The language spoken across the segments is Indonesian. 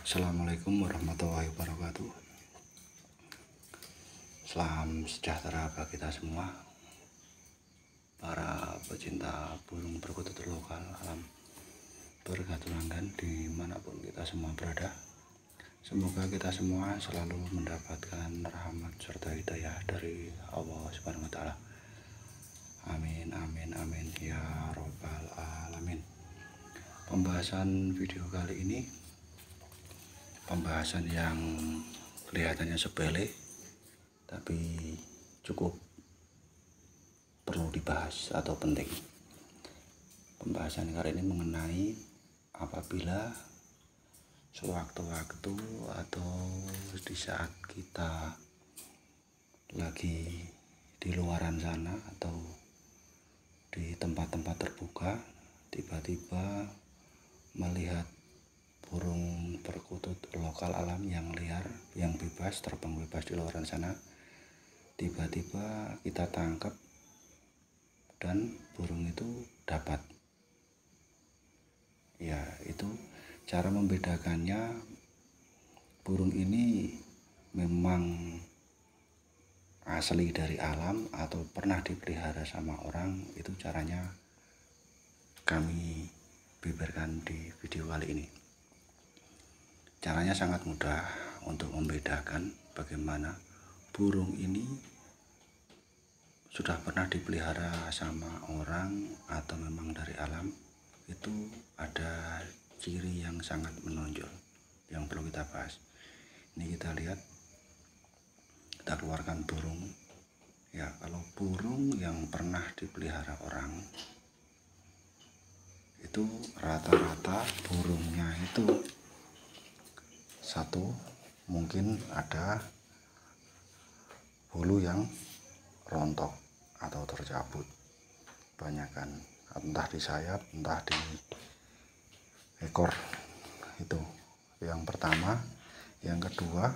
Assalamualaikum warahmatullahi wabarakatuh. Salam sejahtera bagi kita semua, para pecinta burung perkutut lokal alam berkaturangan dimanapun kita semua berada. Semoga kita semua selalu mendapatkan rahmat serta hidayah dari Allah Subhanahu wa Ta'ala. Amin, amin, amin ya robbal alamin. Pembahasan video kali ini pembahasan yang kelihatannya sepele tapi cukup perlu dibahas atau penting. Pembahasan kali ini mengenai apabila sewaktu-waktu atau di saat kita lagi di luaran sana atau di tempat-tempat terbuka, tiba-tiba melihat burung perkutut lokal alam yang liar, yang bebas, terbang bebas di luaran sana, tiba-tiba kita tangkap dan burung itu dapat. Ya, itu cara membedakannya. Burung ini memang asli dari alam atau pernah dipelihara sama orang, itu caranya kami beberkan di video kali ini. Caranya sangat mudah untuk membedakan bagaimana burung ini sudah pernah dipelihara sama orang atau memang dari alam. Itu ada ciri yang sangat menonjol yang perlu kita bahas. Ini kita lihat, kita keluarkan burung. Ya, kalau burung yang pernah dipelihara orang itu rata-rata burungnya itu satu, mungkin ada bulu yang rontok atau tercabut, banyakan entah di sayap entah di ekor. Itu yang pertama. Yang kedua,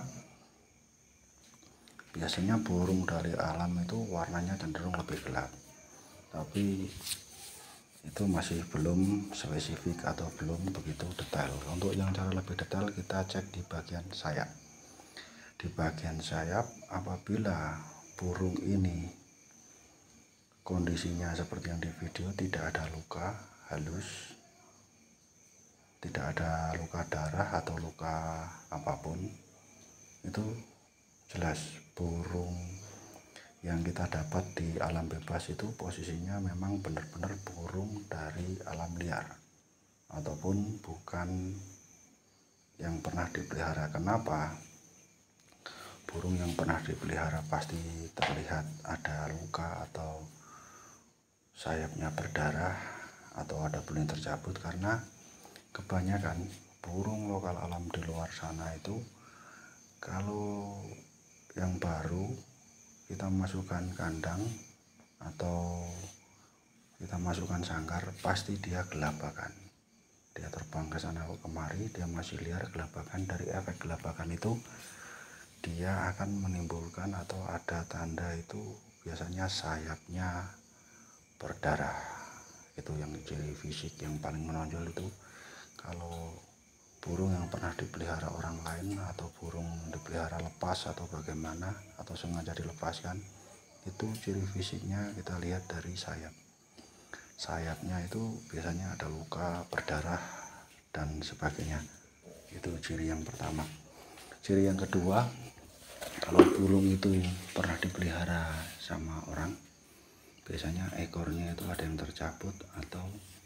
biasanya burung dari alam itu warnanya cenderung lebih gelap, tapi itu masih belum spesifik atau belum begitu detail. Untuk yang cara lebih detail kita cek di bagian sayap. Di bagian sayap, apabila burung ini kondisinya seperti yang di video, tidak ada luka halus, tidak ada luka darah atau luka apapun, itu jelas burung yang kita dapat di alam bebas itu posisinya memang benar-benar burung dari alam liar ataupun bukan yang pernah dipelihara. Kenapa? Burung yang pernah dipelihara pasti terlihat ada luka atau sayapnya berdarah atau ada bulu yang tercabut, karena kebanyakan burung lokal alam di luar sana itu kalau yang baru kita masukkan kandang atau kita masukkan sangkar, pasti dia gelabakan. Dia terbang ke sana kemari, dia masih liar, gelabakan. Dari efek gelabakan itu dia akan menimbulkan atau ada tanda itu biasanya sayapnya berdarah. Itu yang ciri fisik yang paling menonjol. Itu kalau burung yang pernah dipelihara orang lain atau burung dipelihara lepas atau bagaimana atau sengaja dilepaskan, itu ciri fisiknya kita lihat dari sayap. Sayapnya itu biasanya ada luka, berdarah dan sebagainya. Itu ciri yang pertama. Ciri yang kedua, kalau burung itu pernah dipelihara sama orang, biasanya ekornya itu ada yang tercabut atau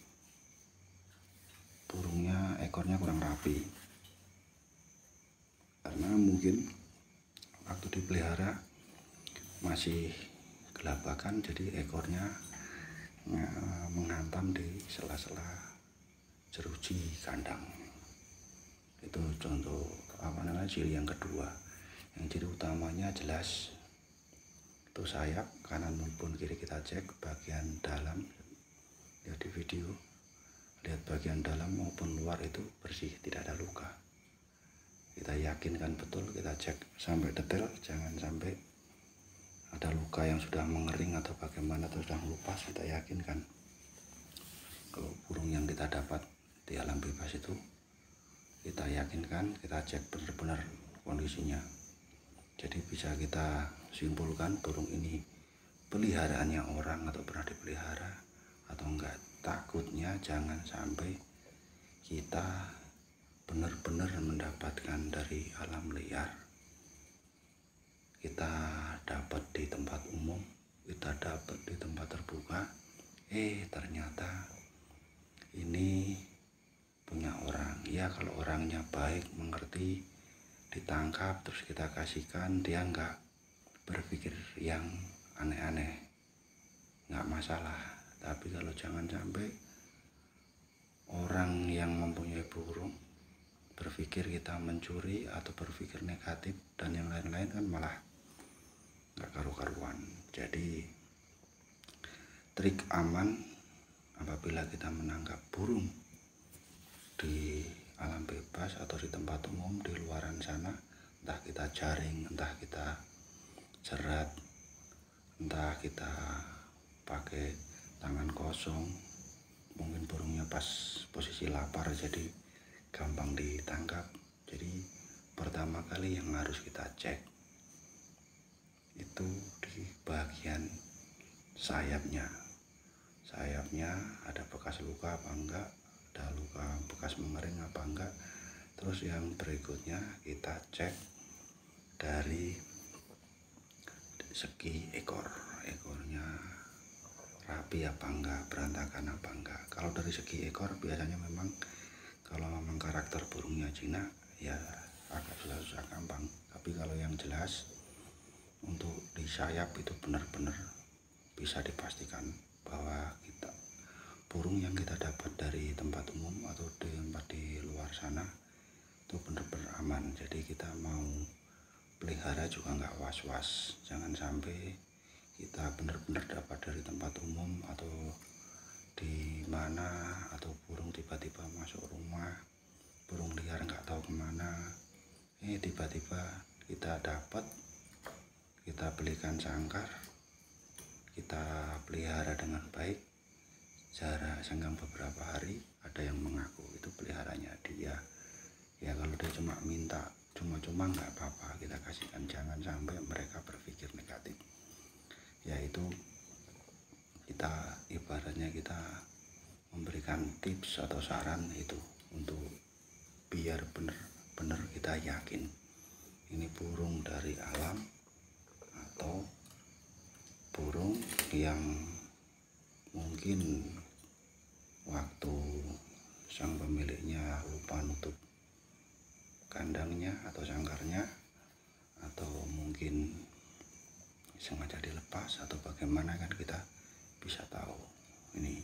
burungnya ekornya kurang rapi, karena mungkin waktu dipelihara masih gelabakan, jadi ekornya menghantam di sela-sela jeruji kandang. Itu contoh ciri yang kedua. Yang ciri utamanya jelas itu sayap kanan maupun kiri. Kita cek bagian dalam, lihat di video, lihat bagian dalam maupun luar itu bersih, tidak ada luka. Kita yakinkan betul, kita cek sampai detail, jangan sampai ada luka yang sudah mengering atau bagaimana atau sudah melupas. Kita yakinkan kalau burung yang kita dapat di alam bebas itu kita yakinkan, kita cek benar-benar kondisinya. Jadi bisa kita simpulkan burung ini peliharaannya orang atau pernah dipelihara atau enggak. Takutnya jangan sampai kita benar-benar mendapatkan dari alam liar, kita dapat di tempat umum, kita dapat di tempat terbuka, ternyata ini punya orang. Ya kalau orangnya baik, mengerti, ditangkap terus kita kasihkan, dia enggak berpikir yang aneh-aneh, enggak masalah. Tapi kalau jangan sampai orang yang mempunyai burung berpikir kita mencuri atau berpikir negatif dan yang lain-lain, kan malah nggak karu-karuan. Jadi trik aman apabila kita menangkap burung di alam bebas atau di tempat umum di luaran sana, entah kita jaring, entah kita jerat, entah kita pakai tangan kosong, mungkin burungnya pas posisi lapar jadi gampang ditangkap. Jadi pertama kali yang harus kita cek itu di bagian sayapnya ada bekas luka apa enggak, ada luka bekas mengering apa enggak. Terus yang berikutnya kita cek dari segi ekornya rapi apa enggak, berantakan apa enggak. Kalau dari segi ekor biasanya memang kalau memang karakter burungnya Cina ya agak susah gampang. Tapi kalau yang jelas untuk di sayap itu benar-benar bisa dipastikan bahwa burung yang kita dapat dari tempat umum atau di tempat di luar sana itu benar-benar aman. Jadi kita mau pelihara juga nggak was-was, jangan sampai kita benar-benar dapat dari tempat umum atau di mana, atau burung tiba-tiba masuk rumah, burung liar nggak tahu kemana, tiba-tiba kita dapat, kita belikan sangkar, kita pelihara dengan baik, jarak senggang beberapa hari, ada yang mengaku itu peliharanya dia. Ya kalau dia cuma minta cuma-cuma nggak apa-apa, kita kasihkan, jangan sampai mereka berpikir negatif. Yaitu kita ibaratnya kita memberikan tips atau saran itu untuk biar benar-benar kita yakin ini burung dari alam atau burung yang mungkin waktu sang pemiliknya lupa nutup kandangnya atau sangkarnya, atau mungkin sengaja dilepas atau bagaimana, kan kita bisa tahu. Ini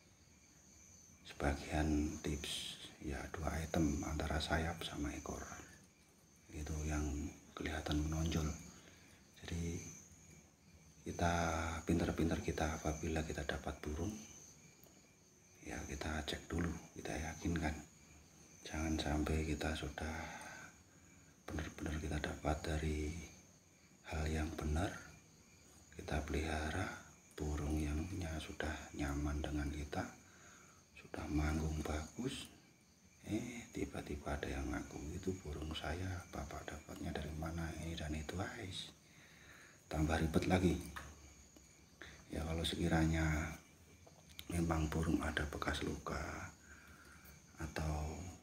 sebagian tips ya, 2 item antara sayap sama ekor itu yang kelihatan menonjol. Jadi kita pintar-pintar kita apabila kita dapat burung ya kita cek dulu, kita yakinkan, jangan sampai kita sudah benar-benar kita dapat dari hal yang benar, kita pelihara burung yangnya sudah nyaman dengan kita, sudah manggung bagus, tiba-tiba ada yang ngaku itu burung saya, bapak dapatnya dari mana ini dan itu, guys, tambah ribet lagi. Ya kalau sekiranya memang burung ada bekas luka atau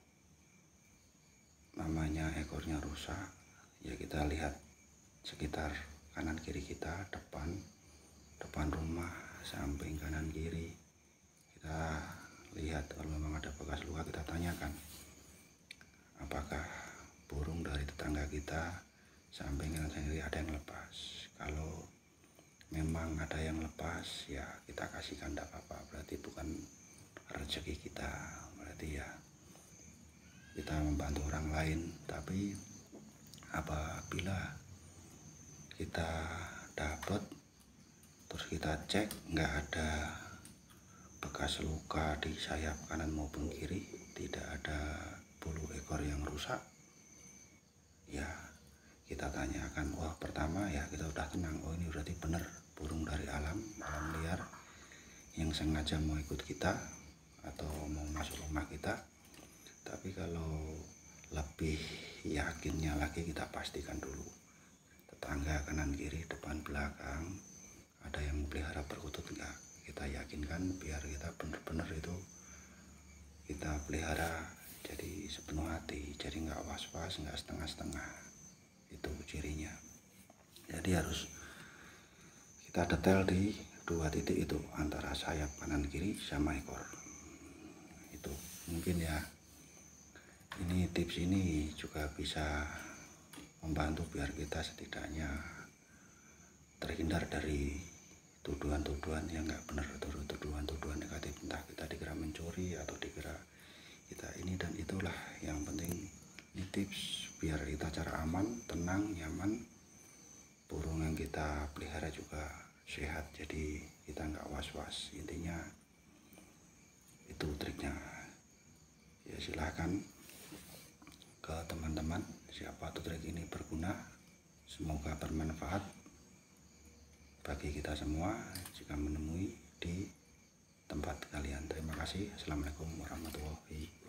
namanya ekornya rusak, ya kita lihat sekitar kanan kiri kita, depan rumah, samping kanan kiri, kita lihat. Kalau memang ada bekas luka kita tanyakan apakah burung dari tetangga kita samping kanan kiri ada yang lepas. Kalau memang ada yang lepas ya kita kasihkan, tidak apa-apa, berarti bukan rezeki kita, berarti ya kita membantu orang lain. Tapi apabila kita dapat terus kita cek nggak ada bekas luka di sayap kanan maupun kiri, tidak ada bulu ekor yang rusak, ya kita tanyakan. Wah, pertama ya kita udah tenang, oh ini berarti benar burung dari alam liar yang sengaja mau ikut kita atau mau masuk rumah kita. Tapi kalau lebih yakinnya lagi kita pastikan dulu tetangga kanan kiri depan belakang ada yang pelihara perkutut enggak, kita yakinkan biar kita benar-benar itu kita pelihara jadi sepenuh hati, jadi nggak was-was, nggak setengah-setengah. Itu cirinya. Jadi harus kita detail di 2 titik itu, antara sayap kanan kiri sama ekor. Itu mungkin ya, ini tips ini juga bisa membantu biar kita setidaknya terhindar dari tuduhan-tuduhan yang nggak benar, tuduhan-tuduhan negatif, entah kita dikira mencuri atau dikira kita ini dan itulah. Yang penting ini tips biar kita cara aman, tenang, nyaman, burung yang kita pelihara juga sehat, jadi kita nggak was-was. Intinya itu triknya ya. Silahkan ke teman-teman siapa tuh trik ini berguna, semoga bermanfaat bagi kita semua jika menemui di tempat kalian. Terima kasih. Assalamualaikum warahmatullahi wabarakatuh.